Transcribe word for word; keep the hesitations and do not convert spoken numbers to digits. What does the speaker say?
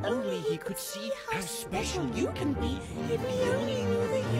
only he could see how special you can be if he only knew the